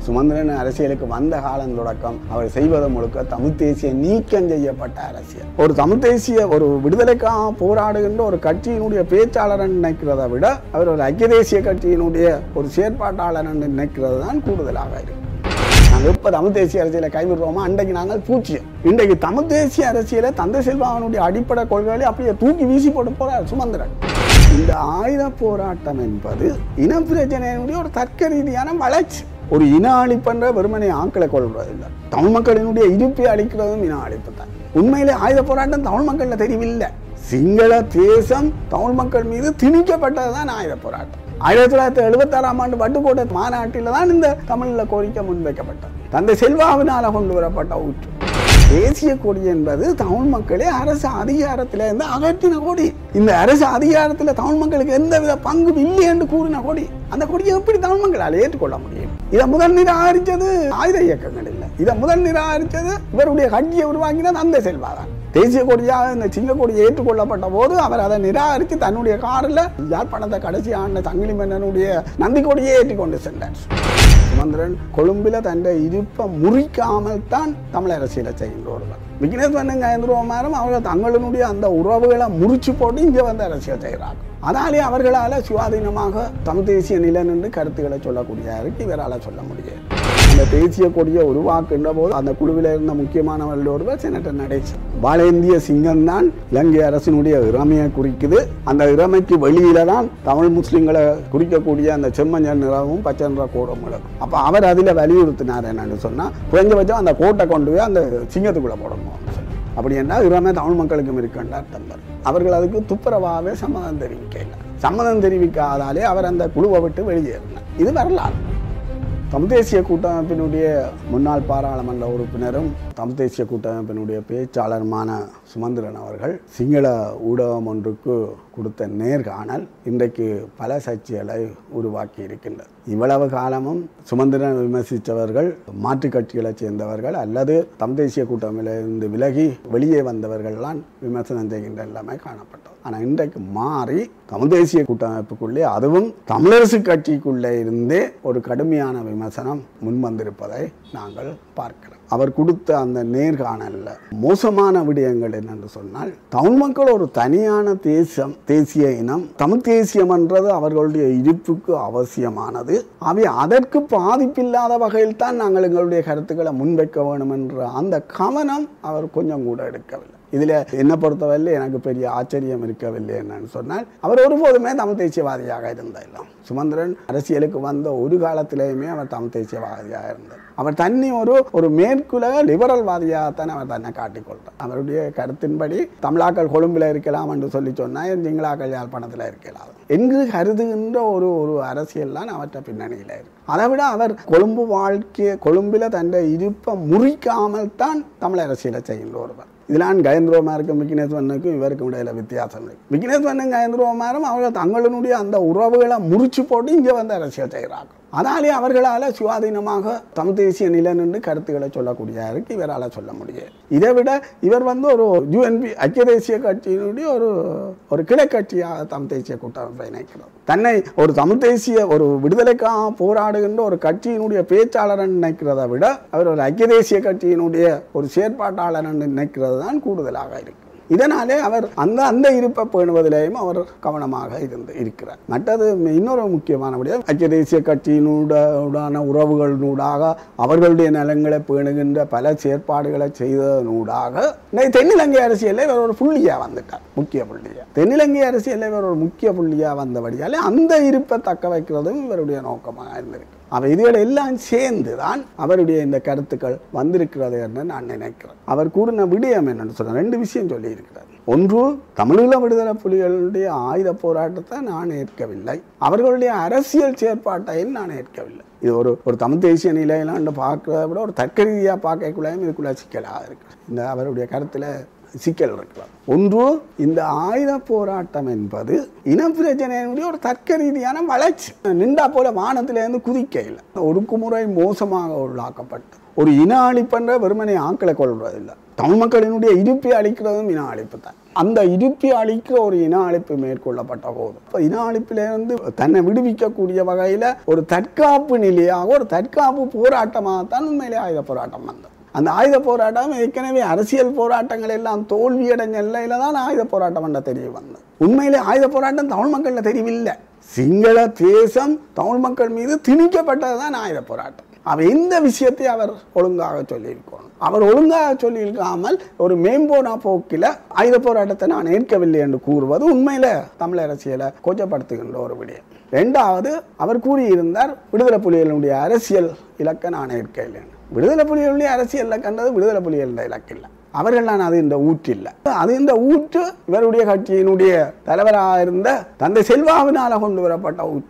சுமந்திரன் அரசியலுக்கு வந்த காலம் தொடக்கம் அவர் செய்வது முழுக்க தமிழ் தேசிய நீக்கம் செய்யப்பட்ட அரசியல். ஒரு தமிழ் தேசிய ஒரு விடுதலைக்காக போராடுகின்ற ஒரு கட்சியினுடைய பேச்சாளர் நினைக்கிறதை விட அவர் ஒரு ஐக்கிய தேசிய கட்சியினுடைய ஒரு செயற்பாட்டாளர் நினைக்கிறது தான் கூடுதலாக இருக்கு. நாங்கள் இப்போ தமிழ் தேசிய அரசியலை கைவிடுறோமா, அன்றைக்கு நாங்கள் பூச்சியம். இன்றைக்கு தமிழ் தேசிய அரசியலை தந்தை செல்வாவினுடைய அடிப்படை கொள்கைகளை அப்படியே தூக்கி வீசி போட்டு போறார் சுமந்திரன். இந்த ஆயுத போராட்டம் என்பது இனப்பிரச்சனையினுடைய ஒரு தர்க்க ரீதியான வளர்ச்சி. ஒரு இன அழிப்பென்ற வெறுமனை ஆக்களை கொள்வதில்லை. தமிழ் மக்களினுடைய இருப்பை அழிக்கிறதும் இன அழிப்பு தான். உண்மையிலே ஆயுத போராட்டம் தமிழ் மக்கள்ல தெரியவில்லை. சிங்கள தேசம் தமிழ் மக்கள் மீது திணிக்கப்பட்டதுதான் ஆயுத போராட்டம். 1976ஆம் ஆண்டு வட்டுக்கோட்டை மாநாட்டில் தான் இந்த தமிழில் கோரிக்கை முன்வைக்கப்பட்டது. தந்தை செல்வாவினால கொண்டு வரப்பட்ட ஊற்று. தேசிய கொடி என்பது தமிழ் மக்களே அரசு அதிகாரத்தில் இருந்து அகற்றின கொடி. இந்த அரசு அதிகாரத்தில் தமிழ் மக்களுக்கு எந்தவித பங்கு இல்லை என்று கூறின கொடி. அந்த கொடியை எப்படி தமிழ் மக்களால் ஏற்றுக்கொள்ள முடியும்? இதை முதல் நிராகரித்தது ஆயுத இயக்கங்கள் இல்லை. இதை முதல் நிராகரித்தது இவருடைய கட்சியை உருவாக்கின தந்தை செல்வாதான். தேசிய கொடியாக இந்த சிங்க கொடியை ஏற்றுக்கொள்ளப்பட்ட போது அவர் அதை நிராகரித்து தன்னுடைய காரில் யாழ்ப்பாணத்தை கடைசி ஆண்ட சங்கிலி மன்னனுடைய நந்தி கொடியை ஏற்றிக்கொண்டு சென்றார். சுமந்திரன் கொழும்பில் தன்னை இருப்பை முறிக்காமல் தான் தமிழ் அரசியலை செய்கின்ற ஒருவர். விக்னேஸ்வரன் கயந்திரமாரும் அவர்கள் தங்களுடைய அந்த உறவுகளை முறிச்சு போட்டு இங்கே வந்து அரசியல் செய்கிறாங்க. அதனாலே அவர்களால் சுயாதீனமாக தமிழ் தேசிய நிலை நின்று கருத்துக்களை சொல்லக்கூடிய இவரால் சொல்ல முடியாது. அந்த தேசிய கொடியை உருவாக்குகின்ற போது அந்த குழுவில் இருந்த முக்கியமானவர்கள் ஒருவர் செனட்டர் நடேசன். வாழேந்திய சிங்கம் தான் இலங்கை அரசினுடைய இறமையை குறிக்குது. அந்த இறமைக்கு வெளியில தான் தமிழ் முஸ்லிம்களை குறிக்கக்கூடிய அந்த செம்மஞ்சள் நிறமும் பச்சை நிற கோடும் இருக்கும். அப்போ அவர் அதில் வலியுறுத்தினார் என்னன்னு சொன்னால், குறைஞ்சபட்சம் அந்த கோட்டை கொண்டு போய் அந்த சிங்கத்துக்குள்ளே போடணும். அப்படி என்றால் இறமை தமிழ் மக்களுக்கும் இருக்கின்ற அர்த்தம். அவர்கள் அதுக்கு துப்புரவாகவே சம்மதம் தெரிவிக்கல. சம்மதம் தெரிவிக்காதாலே அவர் அந்த குழுவை விட்டு வெளியேறினார். இது வரலாறு. தமிழ் தேசிய கூட்டமைப்பினுடைய முன்னாள் பாராளுமன்ற உறுப்பினரும் தமிழ் தேசிய கூட்டமைப்பினுடைய பேச்சாளருமான சுமந்திரன் அவர்கள் சிங்கள ஊடகம் ஒன்றுக்கு கொடுத்த நேர்காணல் இன்றைக்கு பல சர்ச்சைகளை உருவாக்கி இருக்கின்றது. இவ்வளவு காலமும் சுமந்திரன் விமர்சித்தவர்கள் மாற்றுக் கட்சிகளை சேர்ந்தவர்கள் அல்லது தமிழ் தேசிய கூட்டமைப்பிலிருந்து விலகி வெளியே வந்தவர்கள்லாம் விமர்சனம் செய்கின்ற எல்லாமே காணப்பட்டது. ஆனால் இன்றைக்கு மாறி தமிழ் தேசிய கூட்டமைப்புக்குள்ளே, அதுவும் தமிழரசு கட்சிக்குள்ளே இருந்தே ஒரு கடுமையான விமர்சனம் முன்வந்திருப்பதை நாங்கள் பார்க்கிறோம். அவர் கொடுத்த அந்த நேர்காணல்ல மோசமான விடயங்கள் என்னென்று சொன்னால், தமிழ் மக்கள் ஒரு தனியான தேசம், தேசிய இனம், தமிழ் தேசியம் என்றது அவர்களுடைய இருப்புக்கு அவசியமானது. அவை அதற்கு பாதிப்பில்லாத வகையில் தான் நாங்கள் எங்களுடைய கருத்துக்களை முன்வைக்க வேண்டும் என்ற அந்த கவனம் அவர் கொஞ்சம் கூட எடுக்கவில்லை. இதில் என்னை பொறுத்தவரை எனக்கு பெரிய ஆச்சரியம் இருக்கவில்லை என்னன்னு சொன்னால், அவர் ஒருபோதுமே தமிழ் தேசியவாதியாக இருந்தார். சுமந்திரன் அரசியலுக்கு வந்த ஒரு காலத்திலேயுமே அவர் தமிழ் தேசியவாதியாக இருந்தார். அவர் தன்னை ஒரு மேற்குலக லிபரல்வாதியாகத்தான் அவர் தன்னை காட்டிக்கொள்றார். அவருடைய கருத்தின்படி தமிழாக்கள் கொழும்பில் இருக்கலாம் என்று சொல்லி சொன்னால் சிங்களாக்கள் யாழ்ப்பாணத்தில் இருக்கலாம் என்று கருதுகின்ற ஒரு அரசியல் தான் அவற்றை பின்னணியில் இருக்கு. அதை விட அவர் கொழும்பு வாழ்க்கையை கொழும்பில் தன்னை இருப்பை முறிக்காமல் தான் தமிழ் அரசியலை செய்கின்ற ஒருவர். இதெல்லாம் கயந்திரமாருக்கும் விக்னேஸ்வரனுக்கும் இவருக்கும் இடையில வித்தியாசம் இருக்கு. விக்னேஸ்வரனும் கயந்திரமாரும் அவர்கள் தங்களுடைய அந்த உறவுகளை முறிச்சு போட்டு இங்கே வந்து அரசியல் செய்கிறாங்க. அதனாலே அவர்களால் சுயாதீனமாக தமிழ் தேசிய நிலை நின்று கருத்துக்களை சொல்லக்கூடிய இவரால் சொல்ல முடியாது. இதை விட இவர் ஒரு யூஎன்பி ஐக்கிய தேசிய கட்சியினுடைய ஒரு கிளைக்கட்சியாக தமிழ் தேசிய கூட்டமைப்பை நினைக்கிறார். தன்னை ஒரு தமிழ் தேசிய ஒரு விடுதலைக்காக போராடுகின்ற ஒரு கட்சியினுடைய பேச்சாளர் நினைக்கிறதை விட அவர் ஒரு ஐக்கிய தேசிய கட்சியினுடைய ஒரு செயற்பாட்டாளர் நினைக்கிறது தான் கூடுதலாக இருக்கு. இதனாலே அவர் அந்த இருப்பை பேணுவதிலேயும் அவர் கவனமாக இருக்கிறார். மற்றது இன்னொரு முக்கியமானபடியாக ஐக்கிய தேசிய கட்சியினூடான உறவுகளினூடாக அவர்களுடைய நலன்களை பேணுகின்ற பல செயற்பாடுகளை செய்ததனூடாக தென்னிலங்கை அரசியலில் இவர் ஒரு புள்ளியாக வந்துட்டார். முக்கிய புள்ளியாக தென்னிலங்கை அரசியலில் இவர் ஒரு முக்கிய புள்ளியாக வந்தபடியாலே அந்த இருப்பை தக்க வைக்கிறதும் இவருடைய நோக்கமாக இருந்திருக்கு. அவர் இதுகளை எல்லாம் சேர்ந்து தான் அவருடைய இந்த கருத்துக்கள் வந்திருக்கிறது என்று நான் நினைக்கிறேன். அவர் கூறின விடயம் என்னன்னு சொன்ன 2 விஷயம் சொல்லி இருக்கிறார். ஒன்று, தமிழீழ விடுதலை புலிகளுடைய ஆயுத போராட்டத்தை நான் ஏற்கவில்லை, அவர்களுடைய அரசியல் செயற்பாட்டையும் நான் ஏற்கவில்லை. இது ஒரு தமிழ் தேசிய நிலையிலாண்டு பார்க்கிறத விட ஒரு தர்க்க ரீதியாக பார்க்கக்குள்ளாயும் இதுக்குள்ள சிக்கலாக இருக்கு. இந்த அவருடைய கருத்தில் சிக்கல் இருக்கிறது. ஒன்று, இந்த ஆயுத போராட்டம் என்பது இனப்பிரச்சனையினுடைய ஒரு தர்க்க ரீதியான வளர்ச்சி. நின்றா போல வானத்திலிருந்து குதிக்க இல்லை. ஒடுக்குமுறை மோசமாக உள்ளாக்கப்பட்டு ஒரு இன அழிப்பென்ற வெறுமனை ஆக்களை கொள்வதில்லை. தமிழ் மக்களினுடைய இருப்பை அழிக்கிறதும் இன அழிப்பு தான். அந்த இருப்பை அழிக்கிற ஒரு இன அழிப்பு மேற்கொள்ளப்பட்ட போது இப்போ இன அழிப்பிலிருந்து தன்னை விடுவிக்கக்கூடிய வகையில் ஒரு தற்காப்பு நிலையாக ஒரு தற்காப்பு போராட்டமாகத்தான் உண்மையிலே ஆயுத போராட்டம் வந்தது. அந்த ஆயுத போராட்டம் ஏற்கனவே அரசியல் போராட்டங்கள் எல்லாம் தோல்வியடைஞ்ச நிலையில தான் ஆயுத போராட்டம் என்ற தெரிய வந்தது. உண்மையிலே ஆயுத போராட்டம் தமிழ் மக்களில் தெரியவில்லை. சிங்கள தேசம் தமிழ் மக்கள் மீது திணிக்கப்பட்டது தான் ஆயுத போராட்டம். அவர் எந்த விஷயத்தை அவர் ஒழுங்காக சொல்லியிருக்கணும். அவர் ஒழுங்காக சொல்லியிருக்காமல் ஒரு மேம்போனா போக்கில் ஆயுத போராட்டத்தை நான் ஏற்கவில்லை என்று கூறுவது உண்மையில தமிழ் அரசியலை கொச்சப்படுத்துகின்ற ஒரு விடயம். இரண்டாவது, அவர் கூறியிருந்தார் விடுதலை புலிகளுடைய அரசியல் இலக்கை நான் ஏற்கவில்லை. விடுதலை புலிகளுடைய அரசியல் இலக்கன்றது விடுதலை புலிகளுடைய இலக்கு இல்லை. அவர்கள் நான் அது இந்த ஊற்று இல்லை. அது இந்த ஊற்று இவருடைய கட்சியினுடைய தலைவராக இருந்த தந்தை செல்வாவினால் கொண்டு வரப்பட்ட ஊற்று.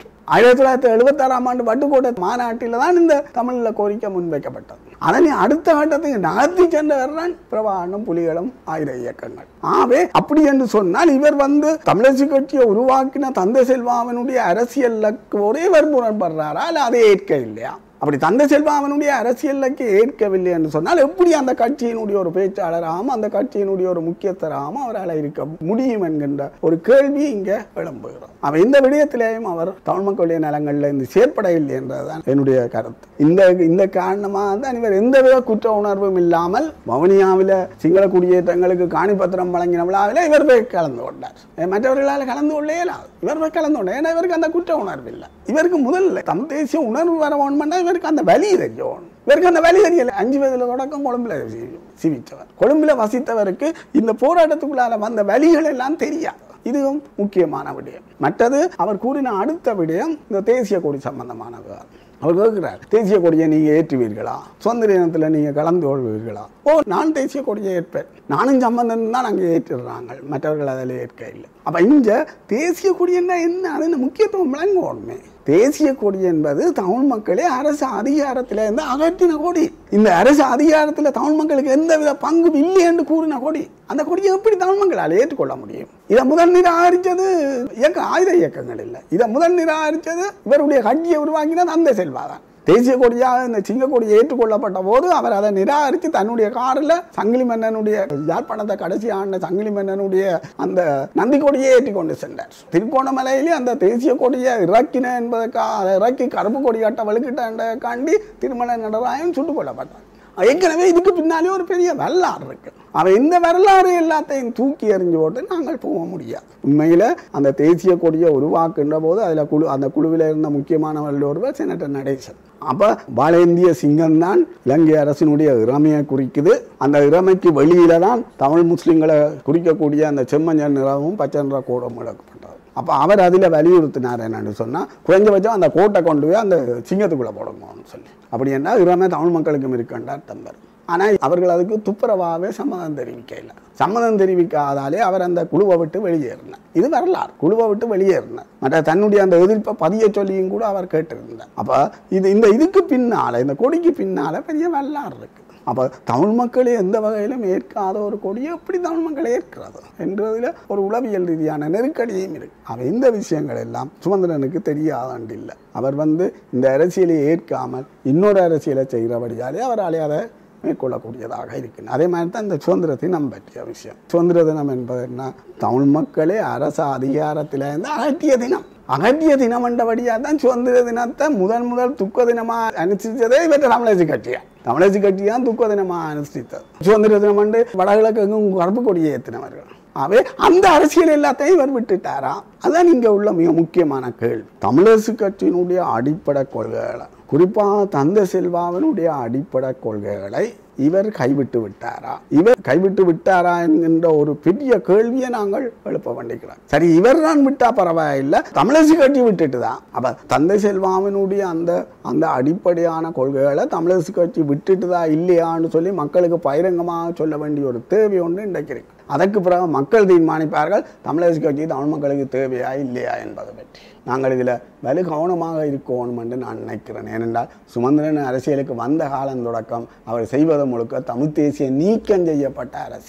1976ஆம் ஆண்டு வட்டுக்கோட்டை மாநாட்டில் தான் இந்த தமிழில் கோரிக்கை முன்வைக்கப்பட்டது. அதனை அடுத்த கட்டத்துக்கு நகர்த்தி சென்றவர் தான் பிரபாகரனும் புலிகளும் ஆயுத இயக்கங்கள். ஆகவே அப்படி என்று சொன்னால் இவர் தமிழரசு கட்சியை உருவாக்கின தந்தை செல்வாவினுடைய அரசியலுக்கு ஒரே இவர் முரண்படுறாரா, இல்லை அதை ஏற்க இல்லையா? அப்படி தந்தை செல்வாவினுடைய அரசியலுக்கு ஏற்கவில்லை என்று சொன்னால் எப்படி அந்த கட்சியினுடைய ஒரு பேச்சாளராகவும் அந்த கட்சியினுடைய ஒரு முக்கியஸ்தராகவும் அவரால் இருக்க முடியும் என்கின்ற ஒரு கேள்வி இங்கே எழும்புகிறோம். அவர் இந்த விடயத்திலேயும் அவர் தமிழ் மக்களுடைய நலங்களில் இந்த செயற்படவில்லை என்றதுதான் என்னுடைய கருத்து. இந்த காரணமாக தான் இவர் எந்தவித குற்ற உணர்வும் இல்லாமல் வவுனியாவில் சிங்கள குடியேற்றங்களுக்கு காணிப்பத்திரம் வழங்கின விழாவில் இவர் போய் கலந்து கொண்டார். மற்றவர்களால் கலந்து கொள்ளே இல்லாது இவர் போய் கலந்து கொண்டார். ஏன்னா இவருக்கு அந்த குற்ற உணர்வு இல்லை. இவருக்கு முதல்ல தமிழ் தேசிய உணர்வு வர வேணும்னா இவருக்கு அந்த வலி தெரியும். இவருக்கு அந்த வலி தெரியல. 5 வயதுல தொடக்கம் கொழும்புல சிவித்தவர். கொழும்புல வசித்தவருக்கு இந்த போராட்டத்துக்குள்ளால வந்த வலிகள் எல்லாம் தெரியாது. இதுவும் முக்கியமான விடயம். மற்றது அவர் கூறின அடுத்த விடயம் இந்த தேசிய கொடி சம்பந்தமான விவகாரம். அவர் கேட்கிறார், தேசிய கொடியை நீங்க ஏற்றுவீர்களா? சுதந்திர தினத்தில் நீங்க கலந்து கொள்வீர்களா? நான் தேசிய கொடியை ஏற்பேன். நானும் சம்பந்தம் தான் அங்கே ஏற்றுறாங்க, மற்றவர்கள் அதில் ஏற்க இல்லை. அப்ப இந்த தேசிய கொடி என்ன அது முக்கியத்துவம் விளங்கணுமே. தேசிய கொடி என்பது தமிழ் மக்களே அரசு அதிகாரத்தில் இருந்து அகற்றின கொடி. இந்த அரசு அதிகாரத்தில் தமிழ் மக்களுக்கு எந்தவித பங்கு இல்லை என்று கூறின கொடி. அந்த கொடியை எப்படி தமிழ் மக்களால் ஏற்றுக்கொள்ள முடியும்? இதை முதல் நிராகரித்தது ஆயுத இயக்கங்கள் இல்லை. இதை முதல் நிராகரித்தது இவருடைய கட்சியை உருவாக்கின தந்தை செல்வாதான். தேசிய கொடியாக இந்த சிங்க கொடியை ஏற்றுக்கொள்ளப்பட்ட போது அவர் அதை நிராகரித்து தன்னுடைய காரில் சங்கிலி மன்னனுடைய யாழ்ப்பாணத்தை கடைசி ஆண்ட சங்கிலி மன்னனுடைய அந்த நந்தி கொடியை ஏற்றி கொண்டு சென்றார். திருகோணமலையிலே அந்த தேசிய கொடியை இறக்கின என்பதற்காக அதை இறக்கி கருப்பு கொடி கட்ட வலுக்கிட்டாண்டி திருமலை நடராயன் சுட்டுக் கொல்லப்பட்டார். ஏற்கனவே இதுக்கு பின்னாலே ஒரு பெரிய வரலாறு இருக்கு. அவன் இந்த வரலாறு எல்லாத்தையும் தூக்கி எறிஞ்சு போட்டு நாங்கள் போக முடியாது. உண்மையில அந்த தேசிய கொடியை உருவாக்குன்ற போது அந்த குழுவில் இருந்த முக்கியமானவர்கள் ஒருவர் செனட்டர் நடேசன். அப்ப பாலேந்திய சிங்கம் தான் இலங்கை அரசினுடைய இறமையை குறிக்குது. அந்த இறமைக்கு வெளியில தான் தமிழ் முஸ்லிம்களை குறிக்கக்கூடிய அந்த செம்மஞ்சள் நிறமும் பச்சை நிற கோடும் விளக்கப்பட்டது. அப்போ அவர் அதில் வலியுறுத்தினார் என்னன்னு சொன்னால், குறைஞ்சபட்சம் அந்த கோட்டை கொண்டு போய் அந்த சிங்கத்துக்குள்ளே போடணும்னு சொல்லி. அப்படி என்ன இறமை தமிழ் மக்களுக்கும் இருக்கின்றார் தம்பர். ஆனால் அவர்கள் அதுக்கு துப்புரவாகவே சம்மதம் தெரிவிக்கல. சம்மதம் தெரிவிக்காதாலே அவர் அந்த குழுவை விட்டு வெளியேறினார். இது வரலாறு. குழுவை விட்டு வெளியேறினார். மற்ற தன்னுடைய அந்த எதிர்ப்பை பதிய சொல்லியும் கூட அவர் கேட்டிருந்தார். அப்போ இதுக்கு பின்னால், இந்த கொடிக்கு பின்னால் பெரிய வரலாறு இருக்கு. அப்போ தமிழ் மக்களே எந்த வகையிலும் ஏற்காத ஒரு கொடியை எப்படி தமிழ் மக்களை ஏற்கிறது என்றதில் ஒரு உளவியல் ரீதியான நெருக்கடியும் இருக்கு. அவர் இந்த விஷயங்கள் எல்லாம் சுமந்திரனுக்கு தெரியாதாண்டு இல்லை. அவர் இந்த அரசியலை ஏற்காமல் இன்னொரு அரசியலை செய்கிறபடியாலே அவராலே அதை மேற்கொள்ளக்கூடியதாக இருக்கு. அதே மாதிரி தான் இந்த சுதந்திர தினம் பற்றிய விஷயம். சுதந்திர தினம் என்பது என்ன? தமிழ் மக்களே அரசு அதிகாரத்தில் இருந்து அகற்றிய தினம். அகற்றிய தினம் என்றபடியாக தான் சுதந்திர தினத்தை முதல் துக்க தினமாக அனுஷ்டித்ததே இவற்றை தமிழரசு கட்சியா. தமிழரசு கட்சி தான் துக்க தினமாக அனுஷ்டித்தது. சுதந்திர தினம் என்று வடகிழக்கு எங்கும் கருப்பு கொடியை ஏற்றினவர்கள். அவை அந்த அரசியல் எல்லாத்தையும் இவர் விட்டுட்டாரா? அதுதான் இங்கே உள்ள மிக முக்கியமான கேள்வி. தமிழரசு கட்சியினுடைய அடிப்படை கொள்கைகளை, குறிப்பாக தந்தை செல்வாவினுடைய அடிப்படை கொள்கைகளை இவர் கைவிட்டு விட்டாரா? இவர் கைவிட்டு விட்டாரா என்கின்ற ஒரு பெரிய கேள்வியை நாங்கள் எழுப்ப வேண்டிக்கிறோம். சரி, இவர் தான் விட்டா பரவாயில்லை, தமிழரசு கட்சி விட்டுட்டு தான். அப்ப தந்தை செல்வாவினுடைய அந்த அடிப்படையான கொள்கைகளை தமிழரசு கட்சி விட்டுட்டு தான் இல்லையான்னு சொல்லி மக்களுக்கு பகிரங்கமாக சொல்ல வேண்டிய ஒரு தேவை ஒன்று இன்றைக்கு இருக்கு. அதற்கு பிறகு மக்கள் தீர்மானிப்பார்கள் தமிழரசு கட்சி தமிழ் மக்களுக்கு தேவையா இல்லையா என்பதை பற்றி. நாங்கள் இதில் வலு கவனமாக இருக்கணும் என்று நான் நினைக்கிறேன். ஏனென்றால் சுமந்திரன் அரசியலுக்கு வந்த காலம் தொடக்கம் அவர் செய்வது முழுக்க தமிழ் தேசிய நீக்கம் செய்யப்பட்ட அரசியல்.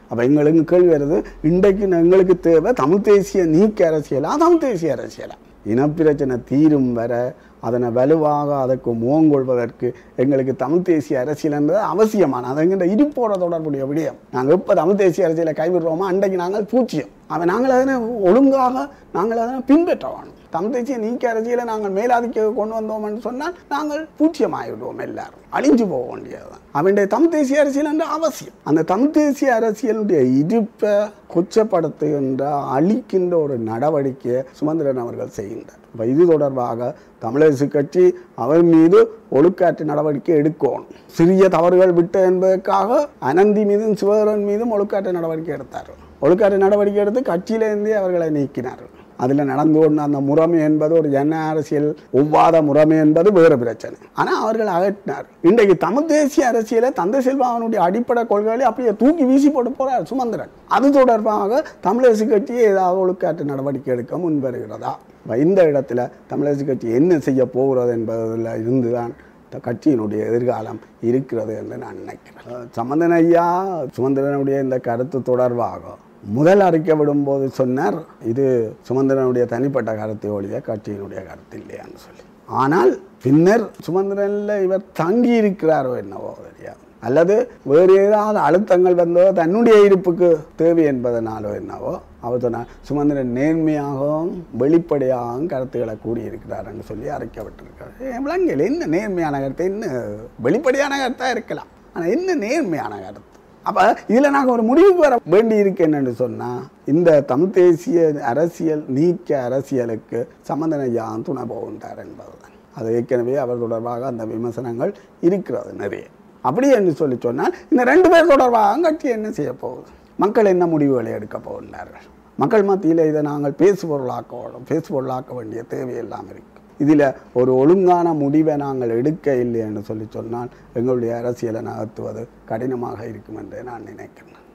அப்போ எங்களுக்கு கேள்வி வருது, இன்றைக்கு எங்களுக்கு தேவை தமிழ் தேசிய நீக்க அரசியலா தமிழ் தேசிய அரசியலா? இனப்பிரச்சனை தீரும் வர அதனை வலுவாக அதற்கு முகங்கொள்வதற்கு எங்களுக்கு தமிழ் தேசிய அரசியல் என்பது அவசியமான அதுங்கிற இருப்போட தொடர்புடைய விடயம். நாங்கள் எப்போ தமிழ் தேசிய அரசியலை கைவிடுறோமோ அன்றைக்கு நாங்கள் பூச்சியம். அவன் நாங்கள் அதனை ஒழுங்காக நாங்கள் அதனை பின்பற்ற வேணும். தமிழ் தேசிய நீக்க அரசியலை நாங்கள் மேலாதிக்க கொண்டு வந்தோம் என்று சொன்னால் நாங்கள் பூச்சியமாகிவிடுவோம், எல்லாரும் அழிஞ்சு போக வேண்டியதுதான். அவனுடைய தமிழ் தேசிய அரசியல் என்ற அவசியம். அந்த தமிழ் தேசிய அரசியலுடைய இருப்பை கொச்சப்படுத்துகின்ற அழிக்கின்ற ஒரு நடவடிக்கையை சுமந்திரன் அவர்கள் செய்கின்றார். இப்போ இது தொடர்பாக தமிழரசு கட்சி அவர் மீது ஒழுக்காற்று நடவடிக்கை எடுக்கணும். சிறிய தவறுகள் விட்ட என்பதற்காக அனந்தி மீதும் சிவகரன் மீதும் ஒழுக்காற்று நடவடிக்கை எடுத்தார்கள். ஒழுக்காற்று நடவடிக்கை எடுத்து கட்சியிலேருந்தே அவர்களை நீக்கினார்கள். அதில் நடந்து கொண்ட அந்த முறைமை என்பது ஒரு ஜன அரசியல் ஒவ்வாத முறைமை என்பது வேறு பிரச்சனை. ஆனால் அவர்கள் அகற்றினார். இன்றைக்கு தமிழ் தேசிய அரசியலை தந்தை செல்வாவினுடைய அடிப்படை கொள்கைகளை அப்படியே தூக்கி வீசி போட்டு போறார் சுமந்திரன். அது தொடர்பாக தமிழரசு கட்சி ஏதாவது ஒழுக்காற்று நடவடிக்கை எடுக்க முன்வருகிறதா? இந்த இடத்துல தமிழரசு கட்சி என்ன செய்ய போகிறது என்பதில் இருந்துதான் கட்சியினுடைய எதிர்காலம் இருக்கிறது என்று நான் நினைக்கிறேன். சம்பந்தன் ஐயா சுமந்திரனுடைய இந்த கருத்து தொடர்பாக முதல் அறிக்கை விடும்போது சொன்னார், இது சுமந்திரனுடைய தனிப்பட்ட கருத்தை ஒழிய கட்சியினுடைய கருத்து இல்லையான்னு சொல்லி. ஆனால் பின்னர் சுமந்திரனில் இவர் தங்கி இருக்கிறாரோ என்னவோ தெரியாது, அல்லது வேறு ஏதாவது அழுத்தங்கள் வந்தோ தன்னுடைய இருப்புக்கு தேவை என்பதனாலோ என்னவோ அவர் சொன்னார் சுமந்திரன் நேர்மையாகவும் வெளிப்படையாகவும் கருத்துக்களை கூடியிருக்கிறார்ன்னு சொல்லி அறிக்கை விட்டிருக்காரு. விளங்கல என்ன நேர்மையான கருத்து, என்ன வெளிப்படையான கருத்தாக இருக்கலாம், ஆனால் என்ன நேர்மையான கருத்து? அப்போ இதில் நாங்கள் ஒரு முடிவுக்கு வர வேண்டி இருக்கு என்னன்னு சொன்னால், இந்த தமிழ் தேசிய அரசியல் நீக்க அரசியலுக்கு சம்பந்தன் ஐயா துணை போகின்றார் என்பதுதான். அது ஏற்கனவே அவர் தொடர்பாக அந்த விமர்சனங்கள் இருக்கிறது நிறைய. அப்படி என்று சொல்லி சொன்னால் இந்த ரெண்டு பேர் தொடர்பாக கட்சி என்ன செய்ய போகுது, மக்கள் என்ன முடிவுகளை எடுக்க போகின்றார்கள், மக்கள் மத்தியில் இதை நாங்கள் பேசுபொருளாக்க வேண்டிய தேவையெல்லாம் இருக்கு. இதில் ஒரு ஒழுங்கான முடிவை நாங்கள் எடுக்க இல்லை என்று சொல்லி சொன்னால் எங்களுடைய அரசியலை நகர்த்துவது கடினமாக இருக்கும் என்று நான் நினைக்கிறேன்.